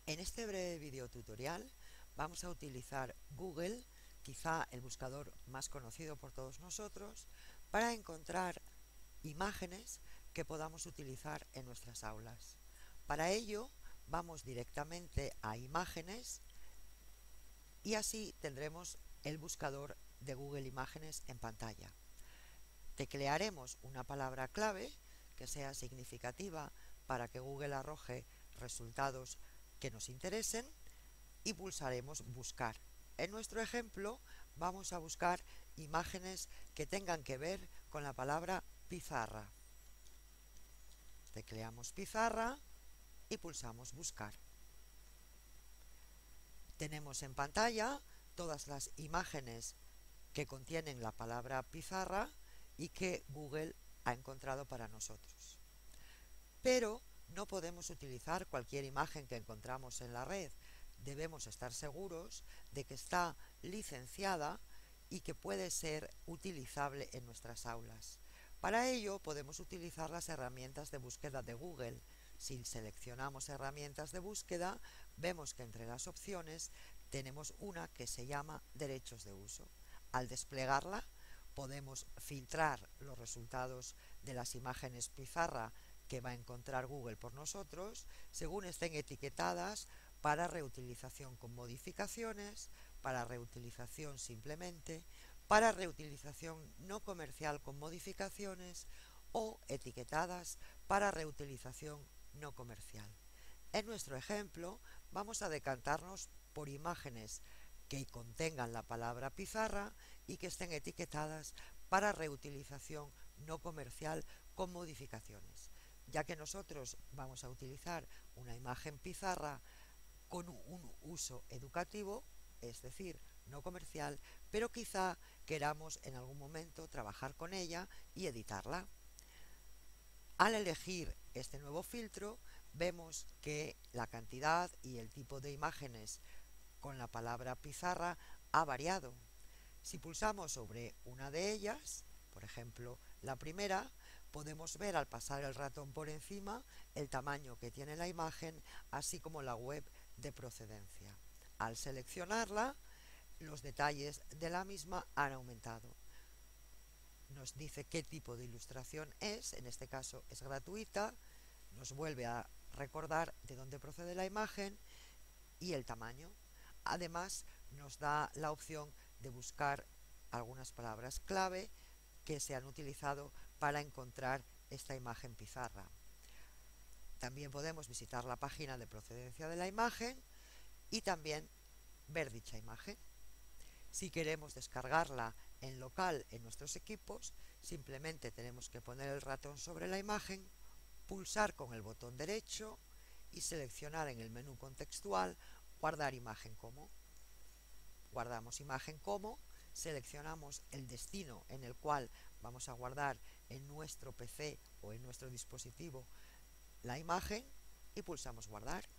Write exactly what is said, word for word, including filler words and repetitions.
En este breve video tutorial vamos a utilizar Google, quizá el buscador más conocido por todos nosotros, para encontrar imágenes que podamos utilizar en nuestras aulas. Para ello vamos directamente a Imágenes y así tendremos el buscador de Google Imágenes en pantalla. Teclearemos una palabra clave que sea significativa para que Google arroje resultados que nos interesen y pulsaremos Buscar. En nuestro ejemplo vamos a buscar imágenes que tengan que ver con la palabra pizarra. Tecleamos pizarra y pulsamos Buscar. Tenemos en pantalla todas las imágenes que contienen la palabra pizarra y que Google ha encontrado para nosotros. Pero no podemos utilizar cualquier imagen que encontramos en la red. Debemos estar seguros de que está licenciada y que puede ser utilizable en nuestras aulas. Para ello podemos utilizar las herramientas de búsqueda de Google. Si seleccionamos herramientas de búsqueda, vemos que entre las opciones tenemos una que se llama derechos de uso. Al desplegarla podemos filtrar los resultados de las imágenes pizarra que va a encontrar Google por nosotros según estén etiquetadas para reutilización con modificaciones, para reutilización simplemente, para reutilización no comercial con modificaciones o etiquetadas para reutilización no comercial. En nuestro ejemplo vamos a decantarnos por imágenes que contengan la palabra pizarra y que estén etiquetadas para reutilización no comercial con modificaciones, ya que nosotros vamos a utilizar una imagen pizarra con un uso educativo, es decir, no comercial, pero quizá queramos en algún momento trabajar con ella y editarla. Al elegir este nuevo filtro, vemos que la cantidad y el tipo de imágenes con la palabra pizarra ha variado. Si pulsamos sobre una de ellas, por ejemplo la primera, podemos ver al pasar el ratón por encima el tamaño que tiene la imagen, así como la web de procedencia. Al seleccionarla, los detalles de la misma han aumentado. Nos dice qué tipo de ilustración es, en este caso es gratuita, nos vuelve a recordar de dónde procede la imagen y el tamaño. Además nos da la opción de buscar algunas palabras clave que se han utilizado para encontrar esta imagen pizarra. También podemos visitar la página de procedencia de la imagen y también ver dicha imagen. Si queremos descargarla en local en nuestros equipos, simplemente tenemos que poner el ratón sobre la imagen, pulsar con el botón derecho y seleccionar en el menú contextual guardar imagen como. Guardamos imagen como, seleccionamos el destino en el cual vamos a guardar en nuestro P C o en nuestro dispositivo la imagen y pulsamos guardar.